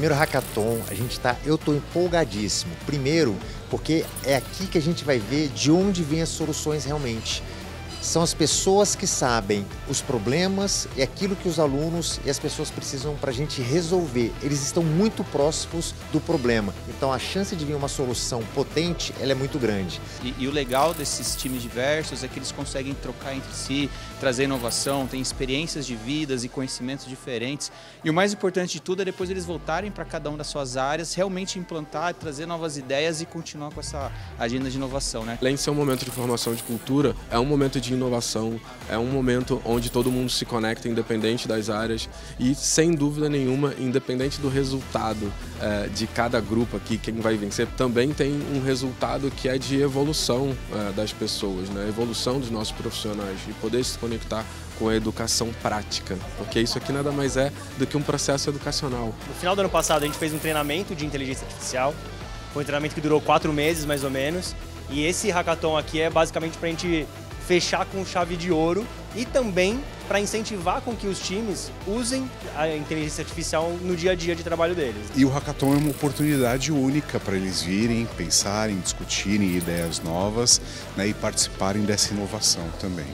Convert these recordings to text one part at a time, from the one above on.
primeiro hackathon, eu tô empolgadíssimo. Primeiro, porque é aqui que a gente vai ver de onde vêm as soluções realmente. São as pessoas que sabem os problemas e aquilo que os alunos e as pessoas precisam para a gente resolver. Eles estão muito próximos do problema. Então a chance de vir uma solução potente, ela é muito grande. E o legal desses times diversos é que eles conseguem trocar entre si, trazer inovação, tem experiências de vidas e conhecimentos diferentes. E o mais importante de tudo é depois eles voltarem para cada uma das suas áreas, realmente implantar, trazer novas ideias e continuar com essa agenda de inovação, né? Além de ser um momento de formação de cultura, é um momento de inovação, é um momento onde todo mundo se conecta, independente das áreas e, sem dúvida nenhuma, independente do resultado de cada grupo aqui, quem vai vencer, também tem um resultado que é de evolução das pessoas, né? Evolução dos nossos profissionais e poder se conectar com a educação prática, porque isso aqui nada mais é do que um processo educacional. No final do ano passado a gente fez um treinamento de inteligência artificial, foi um treinamento que durou 4 meses mais ou menos, e esse hackathon aqui é basicamente para a gente fechar com chave de ouro e também para incentivar com que os times usem a inteligência artificial no dia a dia de trabalho deles. E o hackathon é uma oportunidade única para eles virem, pensarem, discutirem ideias novas, né, e participarem dessa inovação também.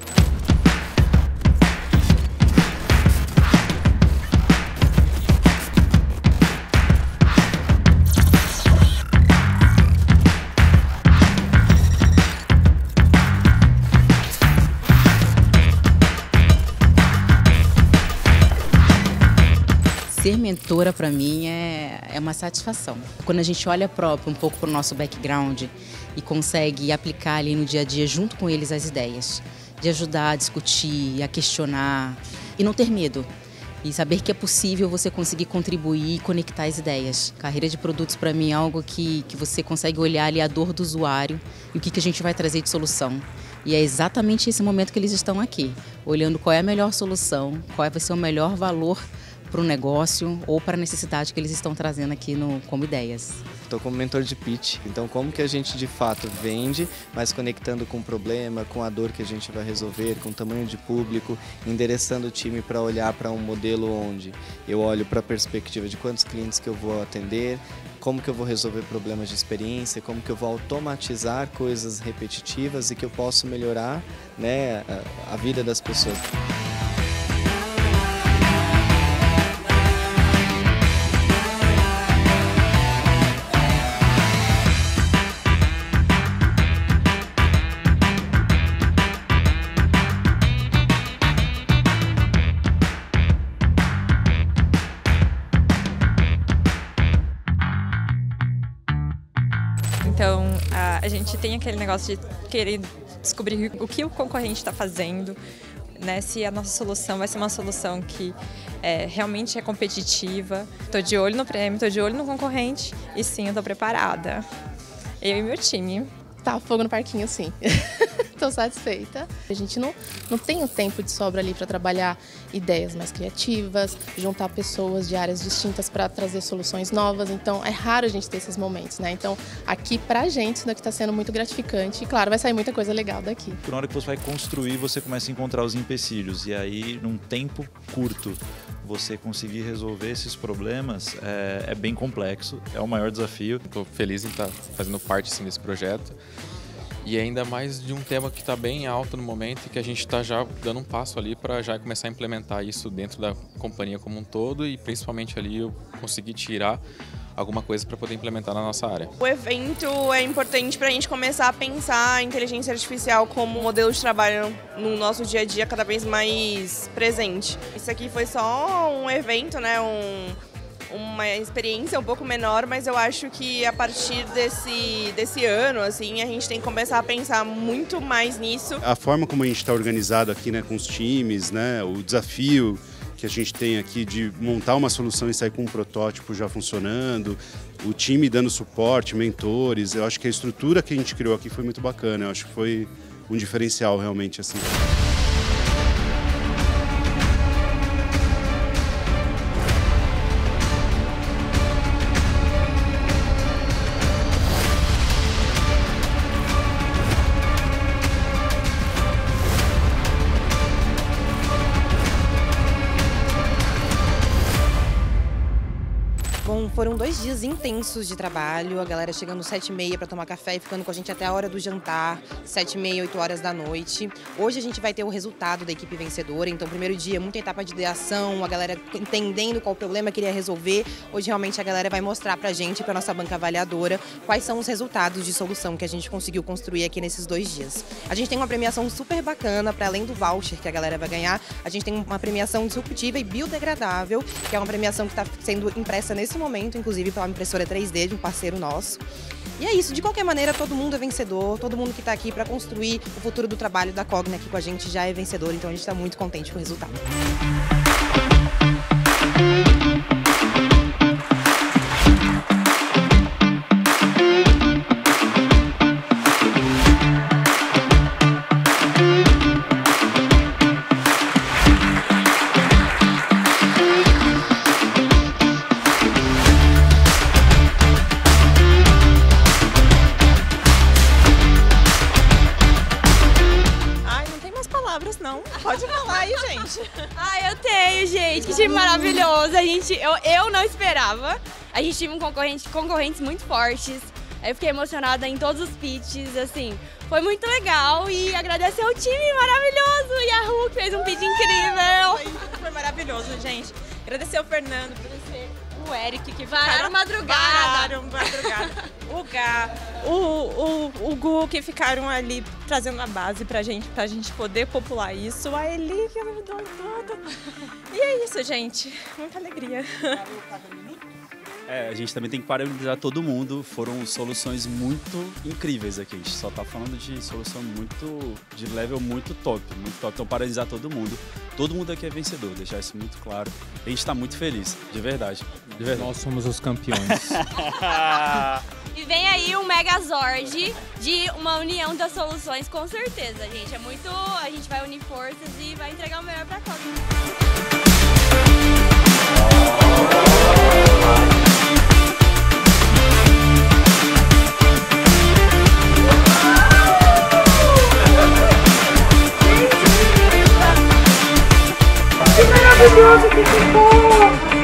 Ser mentora, para mim, é uma satisfação. Quando a gente olha um pouco para o nosso background e consegue aplicar ali no dia a dia, junto com eles, as ideias, de ajudar a discutir, a questionar e não ter medo. E saber que é possível você conseguir contribuir e conectar as ideias. Carreira de produtos, para mim, é algo que você consegue olhar ali a dor do usuário e o que a gente vai trazer de solução. E é exatamente esse momento que eles estão aqui, olhando qual é a melhor solução, qual vai ser o melhor valor para o negócio ou para a necessidade que eles estão trazendo aqui como ideias. Estou como mentor de pitch, então como que a gente de fato vende, mas conectando com o problema, com a dor que a gente vai resolver, com o tamanho de público, endereçando o time para olhar para um modelo onde eu olho para a perspectiva de quantos clientes que eu vou atender, como que eu vou resolver problemas de experiência, como que eu vou automatizar coisas repetitivas e que eu posso melhorar, né, a vida das pessoas. Então, a gente tem aquele negócio de querer descobrir o que o concorrente está fazendo, né? Se a nossa solução vai ser uma solução que realmente é competitiva. Estou de olho no prêmio, estou de olho no concorrente e sim, eu estou preparada. Eu e meu time. Tá fogo no parquinho, sim. Estou satisfeita. A gente não tem o tempo de sobra ali para trabalhar ideias mais criativas, juntar pessoas de áreas distintas para trazer soluções novas. Então, é raro a gente ter esses momentos, né? Então, aqui pra gente, isso daqui está sendo muito gratificante. E, claro, vai sair muita coisa legal daqui. Na hora que você vai construir, você começa a encontrar os empecilhos. E aí, num tempo curto, você conseguir resolver esses problemas é bem complexo. É o maior desafio. Estou feliz em estar fazendo parte assim, desse projeto. E ainda mais de um tema que está bem alto no momento e que a gente está já dando um passo ali para já começar a implementar isso dentro da companhia como um todo e principalmente ali eu conseguir tirar alguma coisa para poder implementar na nossa área. O evento é importante para a gente começar a pensar a inteligência artificial como modelo de trabalho no nosso dia a dia cada vez mais presente. Isso aqui foi só um evento, né? Uma experiência um pouco menor, mas eu acho que a partir desse ano, assim, a gente tem que começar a pensar muito mais nisso. A forma como a gente está organizado aqui, né, com os times, né, o desafio que a gente tem aqui de montar uma solução e sair com um protótipo já funcionando, o time dando suporte, mentores, eu acho que a estrutura que a gente criou aqui foi muito bacana, eu acho que foi um diferencial realmente, assim. Foram 2 dias intensos de trabalho, a galera chegando 7h30 para tomar café e ficando com a gente até a hora do jantar, 7h30, 8 horas da noite. Hoje a gente vai ter o resultado da equipe vencedora, então primeiro dia, muita etapa de ideação, a galera entendendo qual o problema queria resolver. Hoje realmente a galera vai mostrar pra gente, pra nossa banca avaliadora, quais são os resultados de solução que a gente conseguiu construir aqui nesses 2 dias. A gente tem uma premiação super bacana, para além do voucher que a galera vai ganhar, a gente tem uma premiação disruptiva e biodegradável, que é uma premiação que está sendo impressa nesse momento, inclusive pela impressora 3D de um parceiro nosso. E é isso, de qualquer maneira, todo mundo é vencedor, todo mundo que está aqui para construir o futuro do trabalho da Cogna aqui com a gente já é vencedor, então a gente está muito contente com o resultado. Não, pode falar aí, gente. Eu tenho, gente. Que time maravilhoso. Eu não esperava. A gente teve concorrentes muito fortes. Eu fiquei emocionada em todos os pitches, assim. Foi muito legal e agradecer ao time maravilhoso. Yahoo, que fez um pitch incrível. Foi maravilhoso, gente. Agradecer ao Fernando, agradecer o Eric, que vararam madrugada. O Gá, o Gu, que ficaram ali trazendo a base pra gente poder popular isso. A Eli, que ajudou tudo. E é isso, gente. Muita alegria. A gente também tem que parabenizar todo mundo. Foram soluções muito incríveis aqui. A gente só tá falando de solução de level muito top. Então, parabenizar todo mundo. Todo mundo aqui é vencedor, deixar isso muito claro. A gente tá muito feliz, de verdade. Nós somos os campeões. E vem aí um Megazord de uma união das soluções, com certeza, gente. A gente vai unir forças e vai entregar o melhor pra Cogna. Que maravilhoso que ficou!